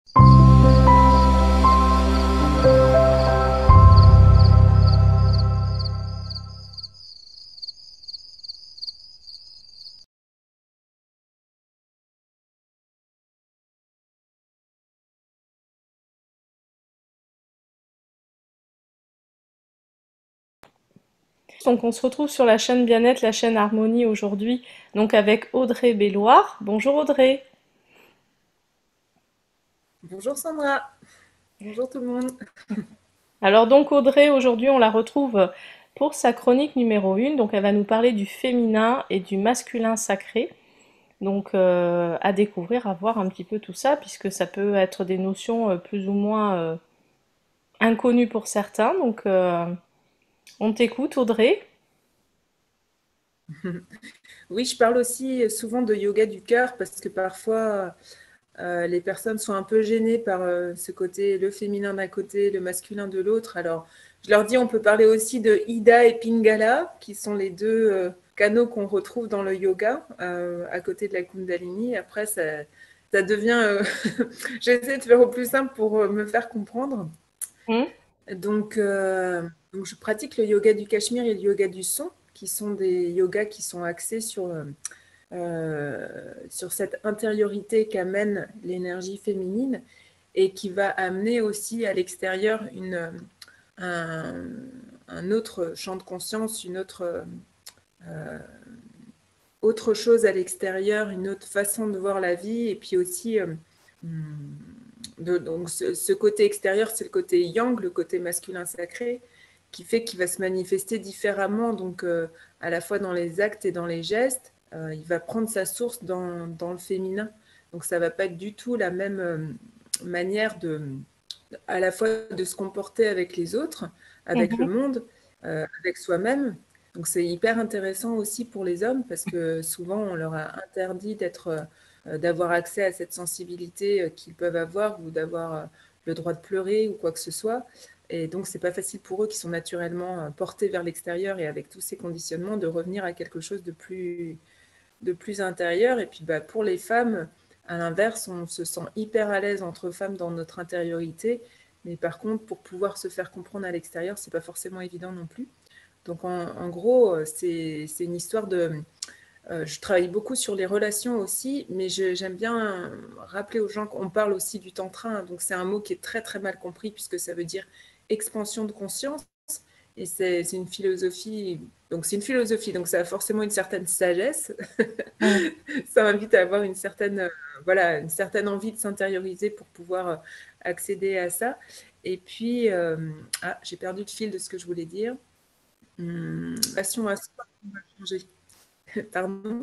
Donc on se retrouve sur la chaîne Bien-être, la chaîne Harmonie aujourd'hui, donc avec Audrey Belloir. Bonjour Audrey. Bonjour Sandra, bonjour tout le monde. Alors donc Audrey, aujourd'hui on la retrouve pour sa chronique numéro 1, donc elle va nous parler du féminin et du masculin sacré. Donc à découvrir, à voir un petit peu tout ça, puisque ça peut être des notions plus ou moins inconnues pour certains. Donc on t'écoute Audrey. Oui, je parle aussi souvent de yoga du cœur parce que parfois les personnes sont un peu gênées par ce côté, le féminin d'un côté, le masculin de l'autre. Alors je leur dis, on peut parler aussi de Ida et Pingala, qui sont les deux canaux qu'on retrouve dans le yoga à côté de la Kundalini. Après, ça devient... J'essaie de faire au plus simple pour me faire comprendre. Hmm. Donc, je pratique le yoga du Cachemire et le yoga du son, qui sont des yogas qui sont axés sur cette intériorité qu'amène l'énergie féminine et qui va amener aussi à l'extérieur un, un autre champ de conscience, une autre chose à l'extérieur, une autre façon de voir la vie et puis aussi donc ce côté extérieur, c'est le côté yang, le côté masculin sacré, qui fait qu'il va se manifester différemment, donc à la fois dans les actes et dans les gestes. Il va prendre sa source dans le féminin. Donc ça va pas être du tout la même manière à la fois de se comporter avec les autres, avec le Mhm. monde, avec soi-même. Donc c'est hyper intéressant aussi pour les hommes parce que souvent on leur a interdit d'avoir accès à cette sensibilité qu'ils peuvent avoir ou d'avoir le droit de pleurer ou quoi que ce soit. Et donc c'est pas facile pour eux qui sont naturellement portés vers l'extérieur et avec tous ces conditionnements de revenir à quelque chose de plus intérieur. Et puis bah, pour les femmes, à l'inverse, on se sent hyper à l'aise entre femmes dans notre intériorité. Mais par contre, pour pouvoir se faire comprendre à l'extérieur, c'est pas forcément évident non plus. Donc en gros, c'est une histoire de... je travaille beaucoup sur les relations aussi, mais j'aime bien rappeler aux gens qu'on parle aussi du tantra. Hein. Donc c'est un mot qui est très très mal compris puisque ça veut dire expansion de conscience. Et c'est une philosophie, donc ça a forcément une certaine sagesse. Mhm. Ça invite à avoir voilà, une certaine envie de s'intérioriser pour pouvoir accéder à ça. Et puis, j'ai perdu le fil de ce que je voulais dire. Relation à soi qu'on va changer. Pardon.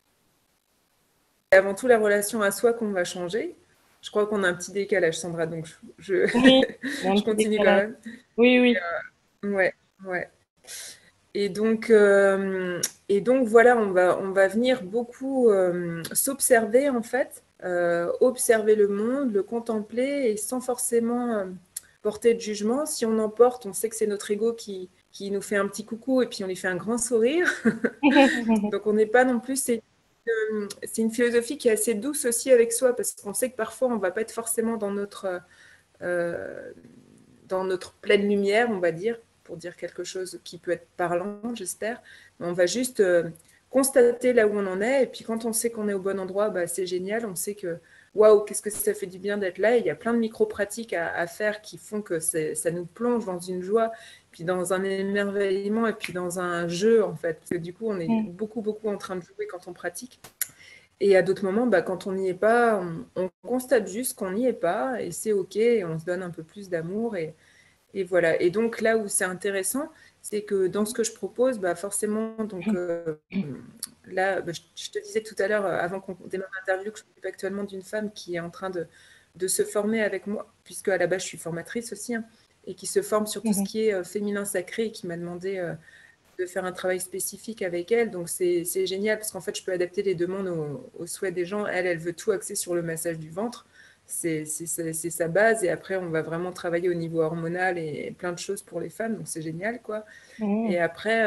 Avant tout, la relation à soi qu'on va changer. Je crois qu'on a un petit décalage, Sandra, donc Oui, il y a un je petit continue quand décalage. même. Oui, oui. Ouais, ouais. Et donc, euh, et donc voilà, on va venir beaucoup s'observer en fait, observer le monde, le contempler et sans forcément porter de jugement. Si on en porte, on sait que c'est notre ego qui nous fait un petit coucou et puis on lui fait un grand sourire. Donc on n'est pas non plus, c'est une philosophie qui est assez douce aussi avec soi parce qu'on sait que parfois on ne va pas être forcément euh, dans notre pleine lumière, on va dire, pour dire quelque chose qui peut être parlant, j'espère. On va juste constater là où on en est. Et puis quand on sait qu'on est au bon endroit, bah, c'est génial. On sait que waouh, qu'est-ce que ça fait du bien d'être là. Et il y a plein de micro-pratiques à faire qui font que ça nous plonge dans une joie, puis dans un émerveillement et puis dans un jeu en fait. Parce que du coup, on est beaucoup, beaucoup en train de jouer quand on pratique. Et à d'autres moments, bah, quand on n'y est pas, on constate juste qu'on n'y est pas et c'est OK. Et on se donne un peu plus d'amour et voilà. Et donc là où c'est intéressant, c'est que dans ce que je propose, bah forcément, donc là, bah, je te disais tout à l'heure, avant qu'on démarre l'interview, que je m'occupe actuellement d'une femme qui est en train de se former avec moi, puisque à la base je suis formatrice aussi, hein, et qui se forme sur tout ce Mhm. qui est féminin sacré et qui m'a demandé de faire un travail spécifique avec elle. Donc c'est génial parce qu'en fait, je peux adapter les demandes aux souhaits des gens. Elle veut tout axer sur le massage du ventre. C'est sa base et après on va vraiment travailler au niveau hormonal et plein de choses pour les femmes, donc c'est génial quoi. Et Mhm. après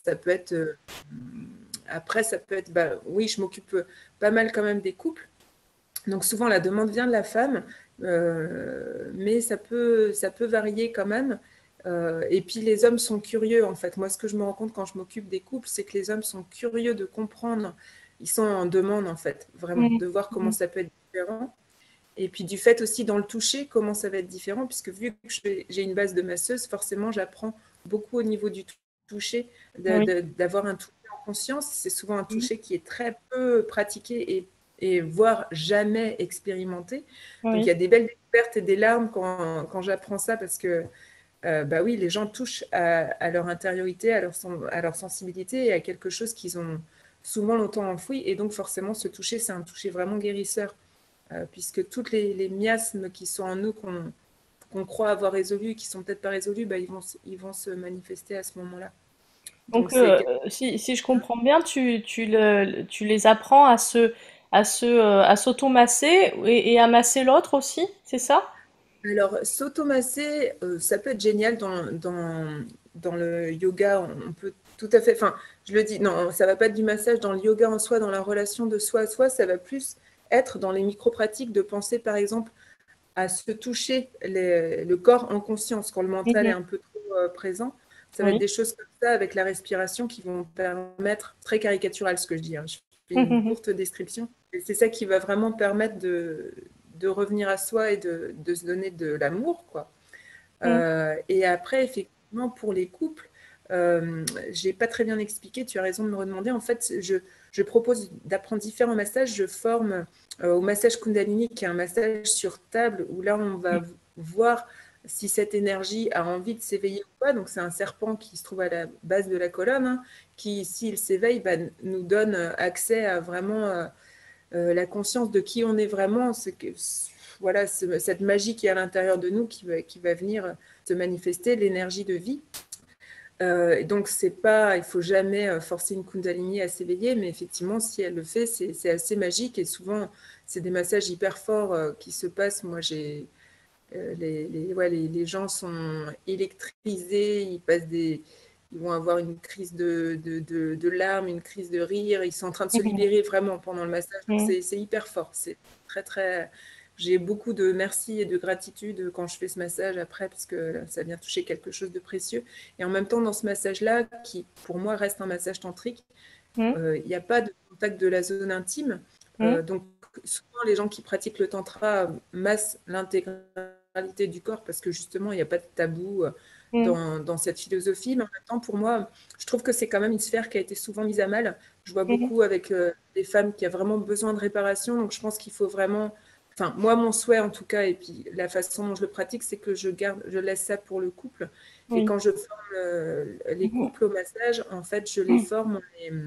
ça peut être bah, oui, je m'occupe pas mal quand même des couples, donc souvent la demande vient de la femme mais ça peut varier quand même. Et puis les hommes sont curieux en fait. Moi, ce que je me rends compte quand je m'occupe des couples, c'est que les hommes sont curieux de comprendre. Ils sont en demande en fait, vraiment, Mhm. de voir comment Mhm. ça peut être différent. Et puis du fait aussi dans le toucher, comment ça va être différent, puisque vu que j'ai une base de masseuse, forcément j'apprends beaucoup au niveau du toucher, Oui. d'avoir un toucher en conscience. C'est souvent un Mhm. toucher qui est très peu pratiqué et voire jamais expérimenté. Donc il y Oui. a des belles découvertes et des larmes quand j'apprends ça, parce que bah oui, les gens touchent à leur intériorité, à leur sensibilité et à quelque chose qu'ils ont souvent longtemps enfoui. Et donc forcément, ce toucher, c'est un toucher vraiment guérisseur, puisque toutes les miasmes qui sont en nous, qu'on croit avoir résolus, qui sont peut-être pas résolus, bah, ils vont se manifester à ce moment-là. Donc Donc, c'est si je comprends bien, tu les apprends à s'automasser et à masser l'autre aussi, c'est ça? alors s'automasser, ça peut être génial dans le yoga. On peut tout à fait. Enfin, je le dis, non, ça va pas être du massage dans le yoga en soi, dans la relation de soi à soi. Ça va plus être dans les micro-pratiques de penser, par exemple, à se toucher le corps en conscience quand le mental est Mhm. un peu trop présent. Ça va être Oui. des choses comme ça avec la respiration qui vont permettre, très caricatural ce que je dis, hein, je fais une Mhm. courte description, et c'est ça qui va vraiment permettre de revenir à soi et de se donner de l'amour, quoi. Mhm. Et après, effectivement, pour les couples, j'ai pas très bien expliqué, tu as raison de me redemander. En fait, je propose d'apprendre différents massages. Je forme au massage Kundalini, qui est un massage sur table, où là, on va voir si cette énergie a envie de s'éveiller ou pas. Donc, c'est un serpent qui se trouve à la base de la colonne, hein, qui, s'il s'éveille, bah, nous donne accès à vraiment la conscience de qui on est vraiment. C'est que, voilà, cette magie qui est à l'intérieur de nous qui va venir se manifester, l'énergie de vie. Donc, c'est pas, il faut jamais forcer une Kundalini à s'éveiller, mais effectivement, si elle le fait, c'est assez magique. Et souvent, c'est des massages hyper forts qui se passent. Moi, ouais, les gens sont électrisés, ils vont avoir une crise de larmes, une crise de rire. Ils sont en train de se Mhm. libérer vraiment pendant le massage. Donc, Mhm. c'est hyper fort. C'est très, très. J'ai beaucoup de merci et de gratitude quand je fais ce massage après, parce que ça vient toucher quelque chose de précieux. Et en même temps, dans ce massage-là, qui pour moi reste un massage tantrique, Mhm. il n'y a pas de contact de la zone intime. Mhm. Donc, souvent, les gens qui pratiquent le tantra massent l'intégralité du corps parce que justement, il n'y a pas de tabou Mhm. dans cette philosophie. Mais en même temps, pour moi, je trouve que c'est quand même une sphère qui a été souvent mise à mal. Je vois Mhm. beaucoup avec des femmes qui ont vraiment besoin de réparation. Donc, je pense qu'il faut vraiment. Enfin, moi, mon souhait en tout cas, et puis la façon dont je le pratique, c'est que je laisse ça pour le couple. Et Oui. quand je forme les Mhm. couples au massage, en fait, je les forme,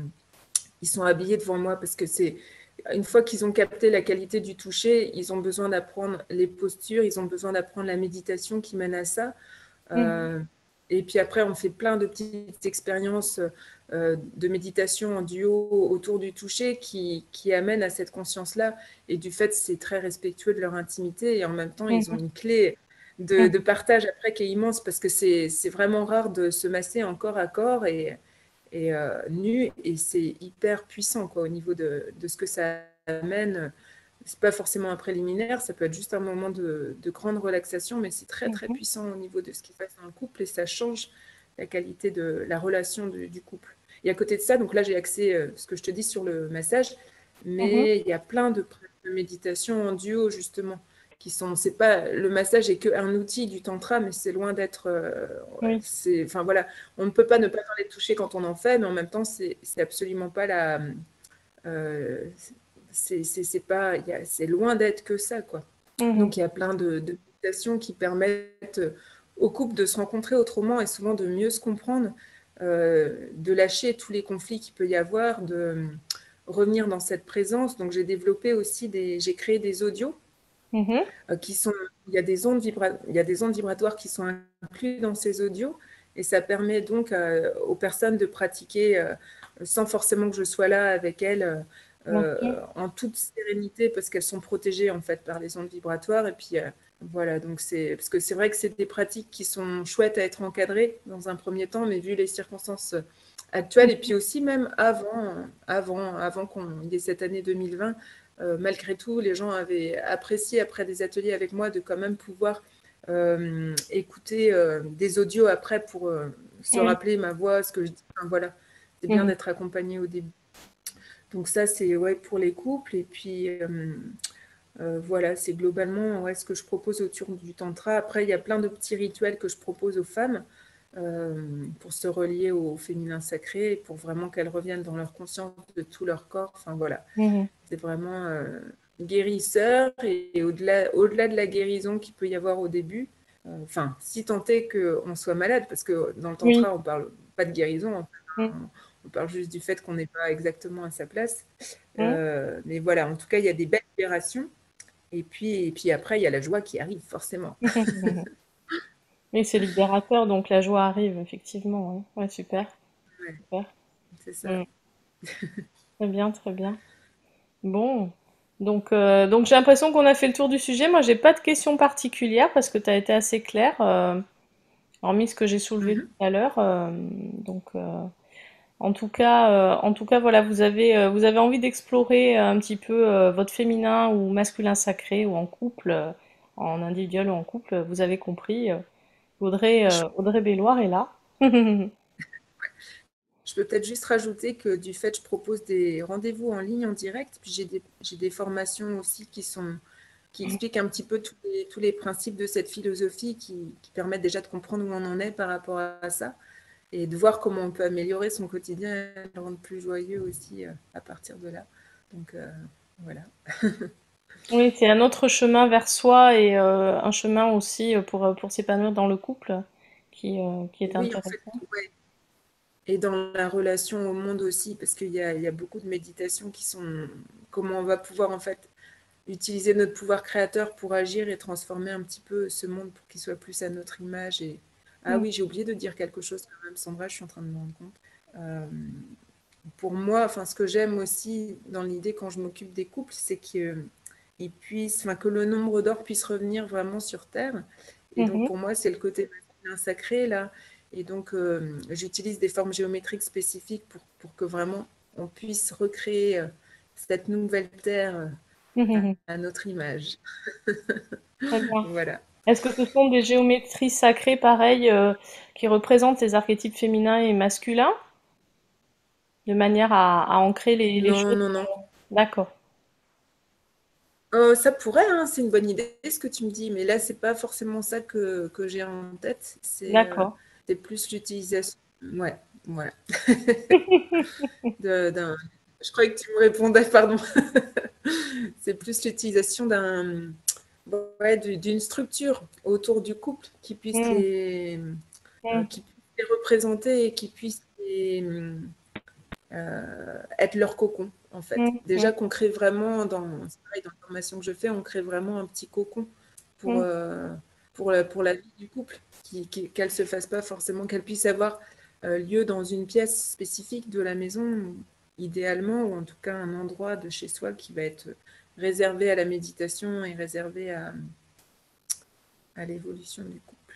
ils sont habillés devant moi parce que c'est une fois qu'ils ont capté la qualité du toucher, ils ont besoin d'apprendre les postures, ils ont besoin d'apprendre la méditation qui mène à ça. Mhm. Euh, et puis après, on fait plein de petites expériences de méditation en duo autour du toucher qui amènent à cette conscience-là. Et du fait, c'est très respectueux de leur intimité et en même temps, ils ont Mhm. une clé Mhm. de partage après qui est immense parce que c'est vraiment rare de se masser en corps à corps et nu et c'est hyper puissant quoi, au niveau de ce que ça amène. C'est pas forcément un préliminaire, ça peut être juste un moment de grande relaxation, mais c'est très très Mhm. puissant au niveau de ce qui se passe dans le couple et ça change la qualité de la relation du couple. Et à côté de ça, donc là j'ai axé ce que je te dis sur le massage, Mhm. mais il y a plein de méditations en duo justement qui sont, c'est pas, le massage est qu'un outil du tantra, mais c'est loin d'être, Oui. enfin voilà, on ne peut pas ne pas parler de toucher quand on en fait, mais en même temps, c'est absolument pas la. euh, c'est pas, c'est loin d'être que ça, quoi. Mhm. Donc, il y a plein de méditations qui permettent aux couples de se rencontrer autrement et souvent de mieux se comprendre, de lâcher tous les conflits qu'il peut y avoir, de revenir dans cette présence. Donc, j'ai développé aussi j'ai créé des audios Mhm. qui sont, il y a des ondes vibratoires qui sont inclus dans ces audios et ça permet donc aux personnes de pratiquer sans forcément que je sois là avec elles Ok. en toute sérénité parce qu'elles sont protégées en fait par les ondes vibratoires et puis voilà, donc c'est parce que c'est vrai que c'est des pratiques qui sont chouettes à être encadrées dans un premier temps, mais vu les circonstances actuelles et puis aussi même avant qu'on y ait cette année 2020, malgré tout, les gens avaient apprécié après des ateliers avec moi de quand même pouvoir écouter des audios après pour se Oui. rappeler ma voix, ce que je dis. Enfin, voilà, c'est bien Mhm. d'être accompagné au début. Donc ça, c'est ouais, pour les couples. Et puis, voilà, c'est globalement ouais, ce que je propose autour du tantra. Après, il y a plein de petits rituels que je propose aux femmes pour se relier au féminin sacré, pour vraiment qu'elles reviennent dans leur conscience de tout leur corps. Enfin voilà, Mhm. c'est vraiment guérisseur et au-delà de la guérison qu'il peut y avoir au début. Enfin, si tant est qu'on soit malade, parce que dans le Oui. tantra, on parle pas de guérison, en fait, Mhm. on parle juste du fait qu'on n'est pas exactement à sa place. Mhm. Mais voilà, en tout cas, il y a des belles libérations. Et puis après, il y a la joie qui arrive, forcément. Oui, c'est libérateur, donc la joie arrive, effectivement. Ouais, ouais, super, Ouais, super. c'est ça. Mm. Très bien, très bien. Bon, donc j'ai l'impression qu'on a fait le tour du sujet. Moi, j'ai pas de questions particulières parce que tu as été assez clair, hormis ce que j'ai soulevé Mhm. tout à l'heure. Donc, en tout cas, voilà, vous avez envie d'explorer un petit peu votre féminin ou masculin sacré ou en couple, en individuel ou en couple. Vous avez compris. Je, Audrey Belloir est là. je peux peut-être juste rajouter que du fait, je propose des rendez-vous en ligne en direct, puis j'ai des formations aussi qui expliquent un petit peu tous les principes de cette philosophie qui permettent déjà de comprendre où on en est par rapport à ça et de voir comment on peut améliorer son quotidien et le rendre plus joyeux aussi à partir de là. Donc voilà. Oui, c'est un autre chemin vers soi et un chemin aussi pour s'épanouir dans le couple qui est Oui, en fait, intéressant. ouais. Et dans la relation au monde aussi, parce il y a beaucoup de méditations qui sont comment on va pouvoir en fait utiliser notre pouvoir créateur pour agir et transformer un petit peu ce monde pour qu'il soit plus à notre image. Et ah Mm. oui, j'ai oublié de dire quelque chose quand même, Sandra, je suis en train de me rendre compte. Euh, pour moi, enfin, ce que j'aime aussi dans l'idée quand je m'occupe des couples, c'est que le nombre d'or puisse revenir vraiment sur Terre. Et donc, Mhm. pour moi, c'est le côté masculin sacré, là. Et donc, j'utilise des formes géométriques spécifiques pour que vraiment on puisse recréer cette nouvelle Terre Mhm. à notre image. Très bien. Voilà. Est-ce que ce sont des géométries sacrées, pareilles, qui représentent les archétypes féminins et masculins, de manière à ancrer les Non, choses? non, non. D'accord, Ça pourrait, hein, c'est une bonne idée ce que tu me dis, mais là, c'est pas forcément ça que j'ai en tête. d'accord. C'est plus l'utilisation. Ouais, voilà. D'un. Je croyais que tu me répondais, pardon. C'est plus l'utilisation ouais, d'une structure autour du couple Mm, mm, qui puisse les représenter et qui puisse être leur cocon, en fait. mm, mm, Déjà qu'on crée vraiment, c'est pareil, dans la formation que je fais, on crée vraiment un petit cocon pour, mm. pour la vie du couple, qu'elle ne se fasse pas forcément, qu'elle puisse avoir lieu dans une pièce spécifique de la maison, idéalement, ou en tout cas un endroit de chez soi qui va être réservé à la méditation et réservé à l'évolution du couple.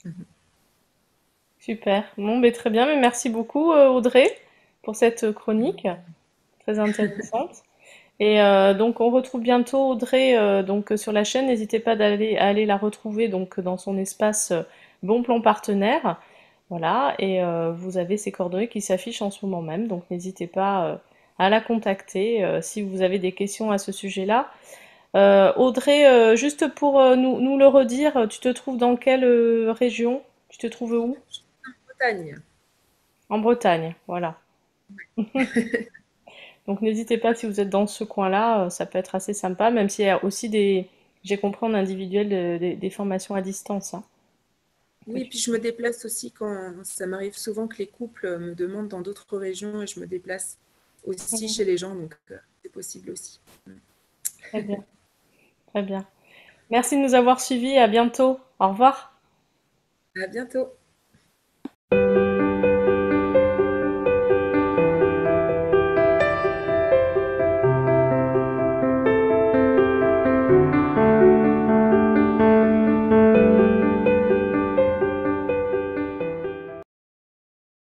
Super. Bon, ben, très bien, mais merci beaucoup, Audrey, pour cette chronique très intéressante. Et donc on retrouve bientôt Audrey sur la chaîne. N'hésitez pas à aller la retrouver donc dans son espace Bon Plan Partenaire. Voilà, et vous avez ses coordonnées qui s'affichent en ce moment même, donc n'hésitez pas à la contacter si vous avez des questions à ce sujet-là. Audrey, juste pour nous le redire, tu te trouves dans quelle région? Tu te trouves où? Bretagne. En Bretagne, voilà. Donc n'hésitez pas si vous êtes dans ce coin-là, ça peut être assez sympa, même s'il y a aussi j'ai compris en individuel, des formations à distance, hein, que Oui, tu puis je me déplace aussi quand ça m'arrive souvent que les couples me demandent dans d'autres régions et je me déplace aussi Mhm. chez les gens, donc c'est possible aussi. Très bien, très bien. Merci de nous avoir suivis, à bientôt. Au revoir. À bientôt.